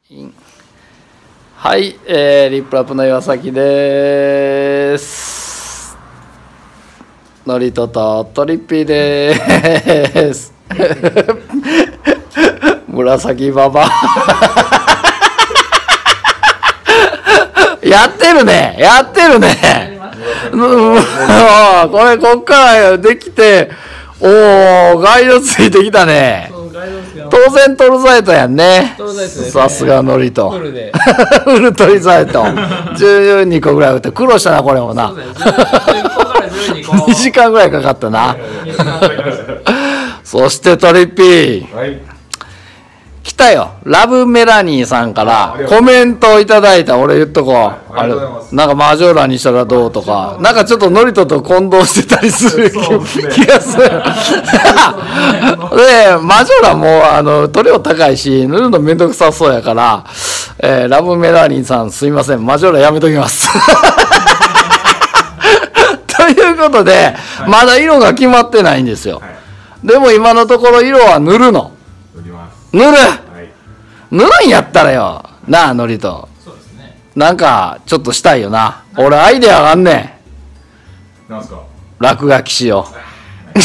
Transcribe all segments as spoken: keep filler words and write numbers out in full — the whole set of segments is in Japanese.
はい、えー、リップラップの岩崎です。のりととトリッピーです。紫ババやってるね、やってるね。これこっからできて、おお、ガイドついてきたね。当然トルサイトやんね。さすがノリとフルでフルトリサイトじゅうにこぐらい打って苦労したな、これもな。にじかんぐらいかかったな。そしてトリッピー、はい、来たよ。ラブメラニーさんからコメントをいただいた。俺言っとこう、はい、あれなんかマジョーラにしたらどうとか、なんかちょっとノリトと混同してたりする、ね、気がする。でマジョーラもあの塗料高いし塗るのめんどくさそうやから、えー、ラブメラニーさんすいません、マジョーラやめときます。ということで、はい、まだ色が決まってないんですよ、はい、でも今のところ色は塗るの。塗る、はい、塗るんやったらよなあ、ノリとそうですね、なんかちょっとしたいよな。俺アイデアがあんねん。なんすか？落書きしよう。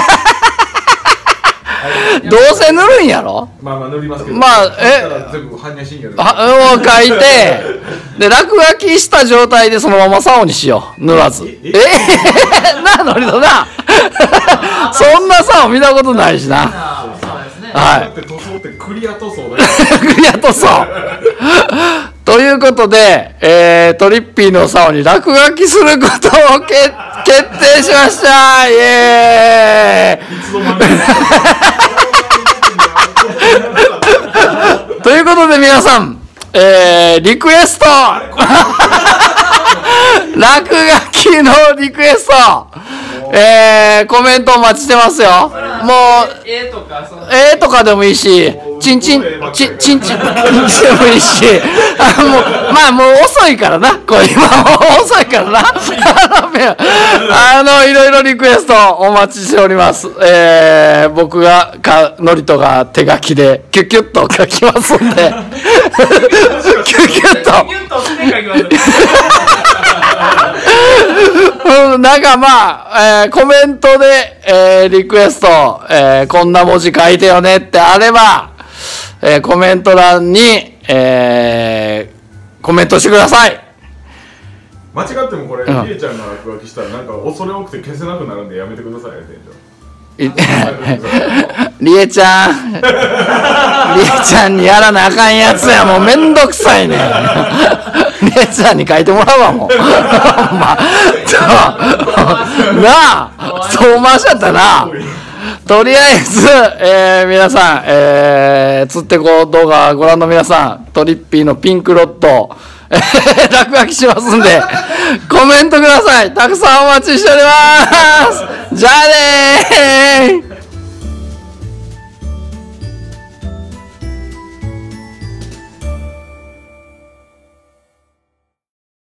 どうせ塗るんやろ。まあまあ塗りますけど、まあえ全部般若心経でを書いてで落書きした状態でそのまま竿にしよう、塗らず。ええなあノリとな。そんな竿見たことないしな。はい。クリア塗装だよ。クリア塗装。ということで、えー、トリッピーの竿に落書きすることを決決定しました。イエーイ。ということで皆さん、えー、リクエスト落書きのリクエスト、えー、コメントお待ちしてますよ。もう絵とか絵とかでもいいし、チンチンチンチンチンでもいいし、あもうまあもう遅いからな、これ今もう遅いからな。あのいろいろリクエストお待ちしております。えー、僕がかノリトが手書きでキュキュッと書きますんで、キュキュッと。うん、なんかまあ、えー、コメントで、えー、リクエスト、えー、こんな文字書いてよねってあれば、えー、コメント欄に、えー、コメントしてください。 間違ってもこれ、りえちゃんが落書きしたらなんか恐れ多くて消せなくなるんでやめてくださいよ、店長。りえちゃん、りえちゃんにやらなあかんやつや、もうめんどくさいね。りえちゃんに書いてもらうわ、もう。まあ、なあ、そう回しちゃったな。とりあえず、えー、皆さん、えー、つってこう動画ご覧の皆さん、トリッピーのピンクロット、落書きしますんで、コメントください。たくさんお待ちしております。じゃあねー。